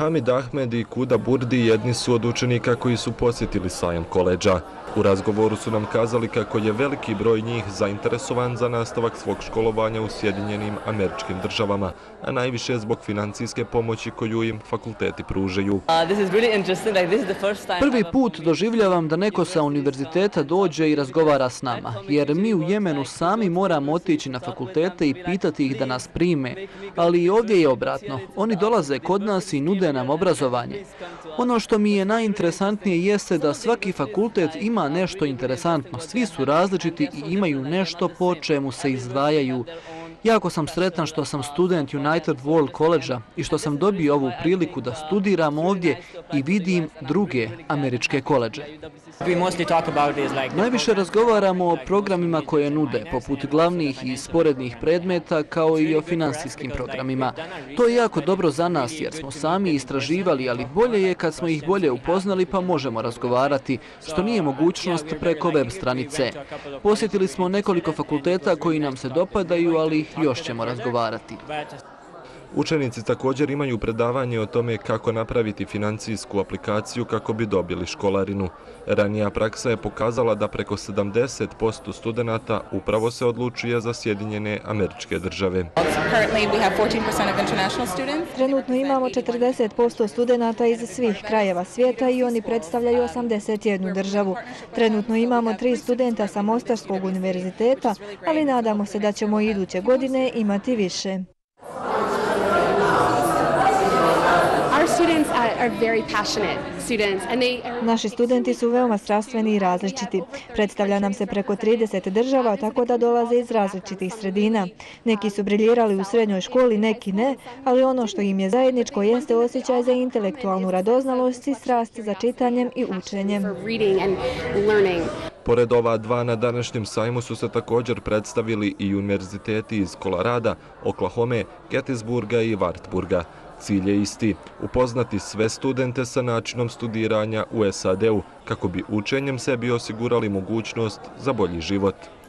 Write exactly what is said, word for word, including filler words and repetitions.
Hamid Ahmed i Kuda Burdi jedni su od učenika koji su posjetili sajam koledža. U razgovoru su nam kazali kako je veliki broj njih zainteresovan za nastavak svog školovanja u Sjedinjenim Američkim Državama, a najviše zbog financijske pomoći koju im fakulteti pružaju. Prvi put doživljavam da neko sa univerziteta dođe i razgovara s nama, jer mi u Jemenu sami moramo otići na fakultete i pitati ih da nas prime, ali i ovdje je obratno. Oni dolaze kod nas i nude nam obrazovanje. Ono što mi je najinteresantnije jeste da svaki fakultet ima nešto interesantno. Svi su različiti i imaju nešto po čemu se izdvajaju. Jako sam sretan što sam student United World College-a i što sam dobio ovu priliku da studiram ovdje i vidim druge američke koledže. Najviše razgovaramo o programima koje nude, poput glavnih i sporednih predmeta, kao i o finansijskim programima. To je jako dobro za nas jer smo sami istraživali, ali bolje je kad smo ih bolje upoznali pa možemo razgovarati, što nije mogućnost preko web stranice. Posjetili smo nekoliko fakulteta koji nam se dopadaju, ali još ćemo razgovarati. Učenici također imaju predavanje o tome kako napraviti financijsku aplikaciju kako bi dobili školarinu. Ranija praksa je pokazala da preko sedamdeset posto studenata upravo se odlučuje za Sjedinjene Američke Države. Trenutno imamo četrdeset posto studenata iz svih krajeva svijeta i oni predstavljaju osamdeset jednu državu. Trenutno imamo tri studenta sa Mostarskog univerziteta, ali nadamo se da ćemo iduće godine imati više. Naši studenti su veoma strastveni i različiti. Predstavlja nam se preko trideset država, tako da dolaze iz različitih sredina. Neki su briljirali u srednjoj školi, neki ne, ali ono što im je zajedničko jeste osjećaj za intelektualnu radoznalost i strast za čitanjem i učenjem. Pored ova dva na današnjem sajmu su se također predstavili i univerziteti iz Kolorada, Oklahome, Gettysburga i Wartburga. Cilj je isti, upoznati sve studente sa načinom studiranja u S A D-u kako bi učenjem sebi osigurali mogućnost za bolji život.